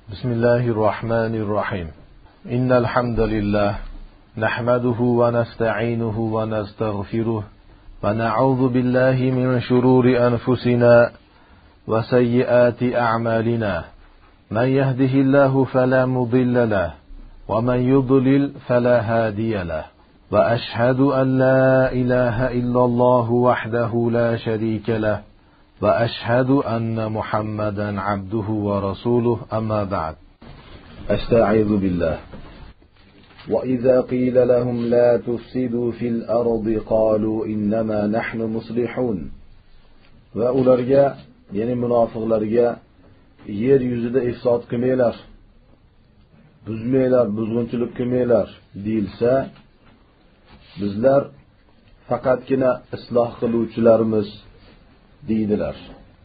بسم الله الرحمن الرحيم إن الحمد لله نحمده ونستعينه ونستغفره ونعوذ بالله من شرور أنفسنا وسيئات أعمالنا من يهده الله فلا مضل له ومن يضلل فلا هادي له وأشهد أن لا إله إلا الله وحده لا شريك له وأشهد أن محمدا عبده ورسوله أما بعد أستعيذ بالله وإذا قيل لهم لا تفسدوا في الأرض قالوا إنما نحن مصلحون وأولرجا يعني منافقlarga yer yuzida ifsod qilmanglar, buzmanglar, buzg'unchilik qilmanglar deyilsa, bizlar faqatgina isloh qiluvchilarimiz deydilar.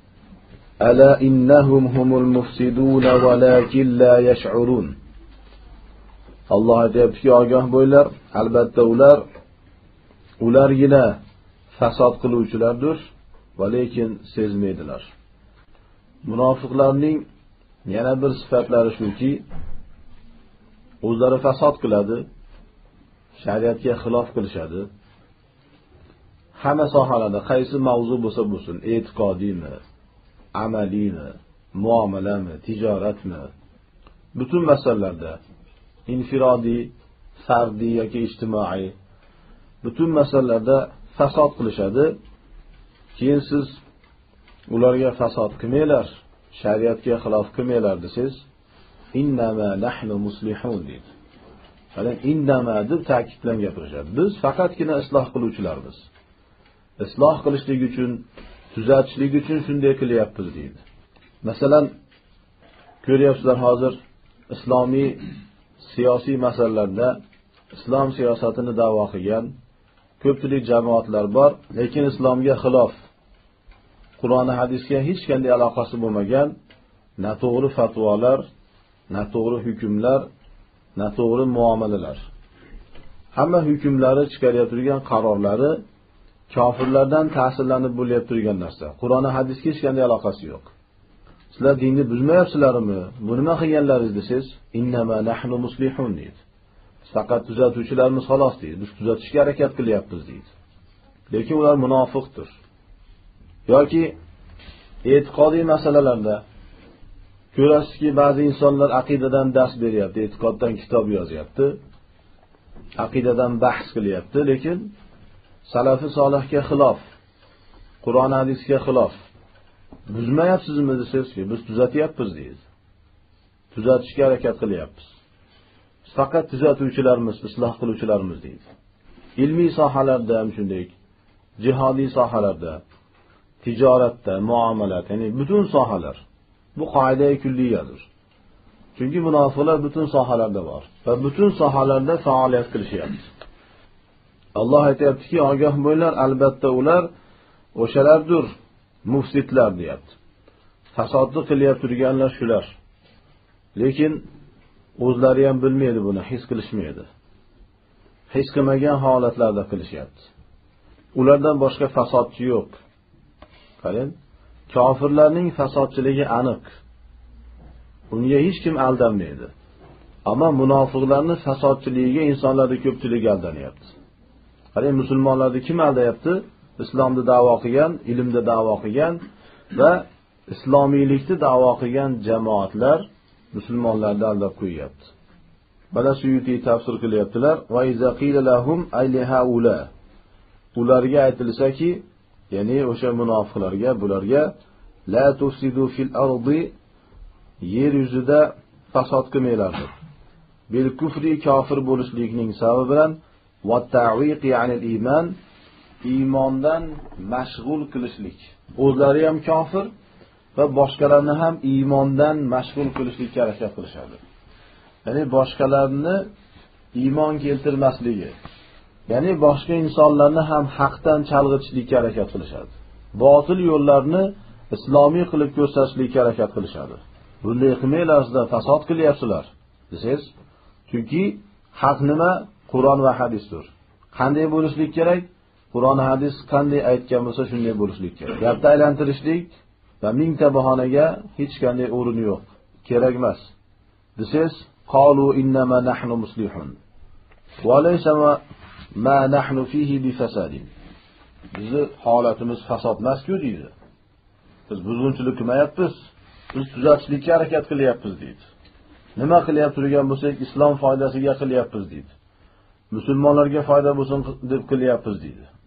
Ala innahum humul mufsidun walakin la yash'urun. Alloh aytayaptiki, ogoh bo'linglar, albatta ulargina fasod qiluvchilardir, va lekin sezmaydilar. Munofiqlarning yana bir sifatlari shuki, o'zlari fasod qiladi, shariatga xilof qilishadi. Hamma sohalarda qaysi mavzu bo'lsa bo'lsin, e'tiqodiymi, amaliymi, muomalami, tijoratmi, butun masalalarda infirodiy, fardiy yoki ijtimoiy butun masalalarda fasod qilishadi. Keyin siz ularga fasod qilmanglar, shariatga xilof qilmanglar desangiz, innama nahnu muslihun deydi. Ya'ni innama deb ta'kidlan gapirishadi. Biz faqatgina isloh qiluvchilarmiz. Isloh qilishlik uchun, tuzatishlik uchun shunday qilyapmiz deydi. Masalan, ko'ryapsizlar, hozir islomiy siyosiy masalalarda islom siyosatini da'vo qilgan ko'pchilik jamoatlar bor, lekin islomga xilof, Qur'on va hadisga hech qanday aloqasi bo'lmagan noto'g'ri fatvolar, noto'g'ri hukmlar, noto'g'ri muomalalar. Hamma hukmlari, chiqarib turgan qarorlari kofirlardan ta'sirlanib bo'lib turgan narsa. Qur'on va hadisga hech qanday aloqasi yo'q. Sizlar dinni buzmayapsizlarmi? Bu nima qilganlaringiz desangiz, innama nahnu muslihun deydi. Faqat tuzatuvchilarimiz xolos deydi. Biz tuzatishga harakat qilyapmiz deydi. Lekin ular munofiqdir. Yoki e'tiqodiy masalalarda ko'rasizki, ba'zi insonlar aqidadan dars beryapti, e'tiqoddan kitob yozyapti, aqidadan bahs qilyapti, lekin salafi solihga xilof, Qur'on hadisga xilof. Buzmayapsizmi desangizki, biz tuzatyapmiz deydi. Tuzatishga harakat qilyapmiz. Faqat tuzatuvchilarimiz, isloh qiluvchilarimiz deydi. Ilmiy sohalarda ham shunday, jihodiy sohalarda, tijoratda, muomalat, ya'ni butun sohalar. Bu qoida-i kulliyadir. Chunki munofiqlar butun sohalarda bor va butun sohalarda faoliyat qilishyapti. Alloh aytayaptiki, ogoh bo'linglar, albatta ular o'shalardir, mufsidlar deyapti. Fasodni qilyapti turganlar shular. Lekin o'zlari ham bilmaydi buni, his qilishmaydi. His qilmagan holatlarda qilishyapti. Ulardan boshqa fasodchi yo'q. Qarang, kofirlarning fasodchiligi aniq. Unga hech kim aldanmaydi. Ammo munofiqlarning fasodchiligiga insonlarda ko'pchilik aldanyapti. Qarang, musulmonlarni kim aldayapti? Islomni da'vo qilgan, ilmda da'vo qilgan va islomiylikni da'vo qilgan jamoatlar musulmonlarni aldab qo'yyapti. Bala Suyuti tafsir qilyaptilar, va iza qila lahum aylihaula. Ularga aytilsa-ki, ya'ni o'sha munofiqlarga, bularga la tufsidu fil ardi, yer yuzida fasod qilmanglar deb. Bil kufri, kofir bo'lishlikning sababi bilan va ta'wiqi anil iman, iymondan mashg'ul qilishlik. O'zlari ham kofir va boshqalarni ham iymondan mashg'ul qilishlikka harakat qilishadi. Ya'ni boshqalarni iymon keltirmasligi, ya'ni boshqa insonlarni ham haqdan chalg'itishlikka harakat qilishadi. Botil yo'llarni islomiy qilib ko'rsatishlikka harakat qilishadi. Bunday qilmanglar, sizlar fasod qilyapsizlar desangiz, chunki haq nima? Qur'on va hadisdir. Qanday bo'lishlik kerak? Qur'on hadis qanday aytgan bo'lsa shunday bo'lishlik kerak. Gapni aylantirishlik va mingta bahonaga hech qanday o'rin yo'q. Kerak emas. desangiz, qalu innama nahnu muslihun va laysa ma nahnu fihi bifasadin. Bizi holatimiz fasod emas-ku deydi. Biz buzg'unchilik qilmayapmiz. Biz tuzatishlikka harakat qilyapmiz deydi. Nima qilyapti turgan bo'lsak, islom foydasiga qilyapmiz deydi. Musulmonlarga foyda bo'lsin deb qilyapmiz deydi.